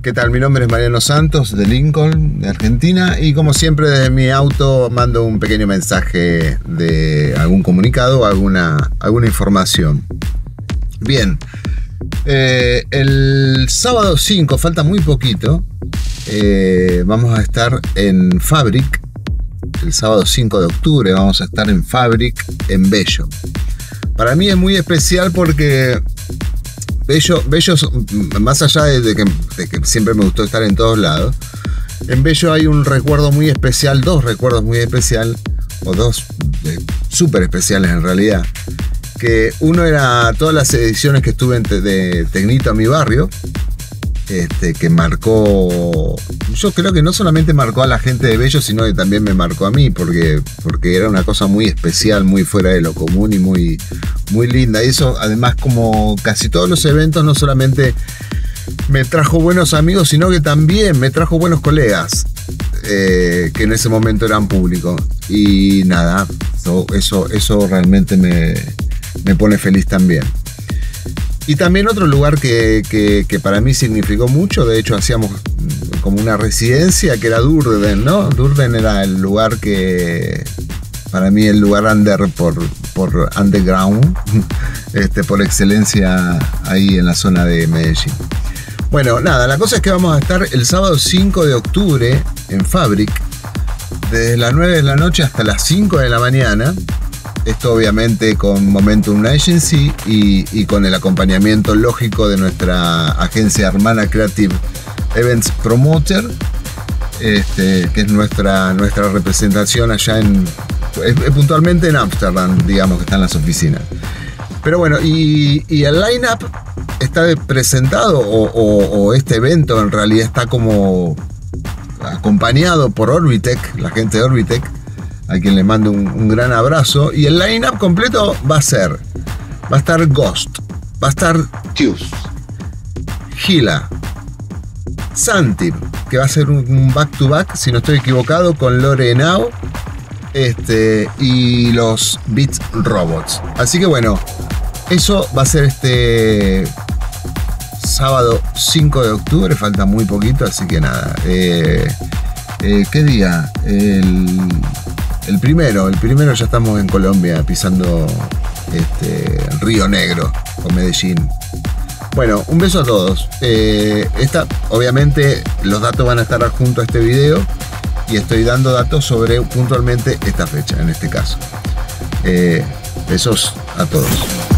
¿Qué tal? Mi nombre es Mariano Santos de Lincoln, de Argentina, y como siempre desde mi auto mando un pequeño mensaje de algún comunicado o alguna información. Bien, el sábado 5, falta muy poquito, vamos a estar en Fabric. El sábado 5 de octubre vamos a estar en Fabric, en Bello. Para mí es muy especial porque Bello, más allá de que siempre me gustó estar en todos lados, en Bello hay un recuerdo muy especial, dos recuerdos muy especiales, o dos súper especiales en realidad. Que uno era todas las ediciones que estuve de Tecnito a mi barrio, que marcó, yo creo que no solamente marcó a la gente de Bello, sino que también me marcó a mí, porque era una cosa muy especial, muy fuera de lo común y muy linda. Y eso, además, como casi todos los eventos, no solamente me trajo buenos amigos, sino que también me trajo buenos colegas, que en ese momento eran públicos. Y nada, eso realmente me pone feliz también. Y también otro lugar que para mí significó mucho, de hecho hacíamos como una residencia, que era Durden, ¿no? Durden era el lugar que, para mí, el lugar por underground, por excelencia ahí en la zona de Medellín. Bueno, nada, la cosa es que vamos a estar el sábado 5 de octubre en Fabric, desde las 9 de la noche hasta las 5 de la mañana. Esto obviamente con Momentum Agency y con el acompañamiento lógico de nuestra agencia hermana Creative Events Promoter, que es nuestra representación allá puntualmente en Ámsterdam, digamos, que están las oficinas. Pero bueno, y el line-up está presentado, o este evento en realidad está como acompañado por Orbitech, la gente de Orbitech, a quien le mando un gran abrazo. Y el line-up completo va a estar Ghost, va a estar Tius, Gila, Santip, que va a ser un back-to-back, si no estoy equivocado, con Lore Henao, y los Beats Robots. Así que bueno, eso va a ser este sábado 5 de octubre, falta muy poquito, así que nada. ¿Qué día? El primero ya estamos en Colombia, pisando Río Negro con Medellín. Bueno, un beso a todos. Obviamente los datos van a estar adjuntos a este video, y estoy dando datos sobre puntualmente esta fecha, en este caso. Besos a todos.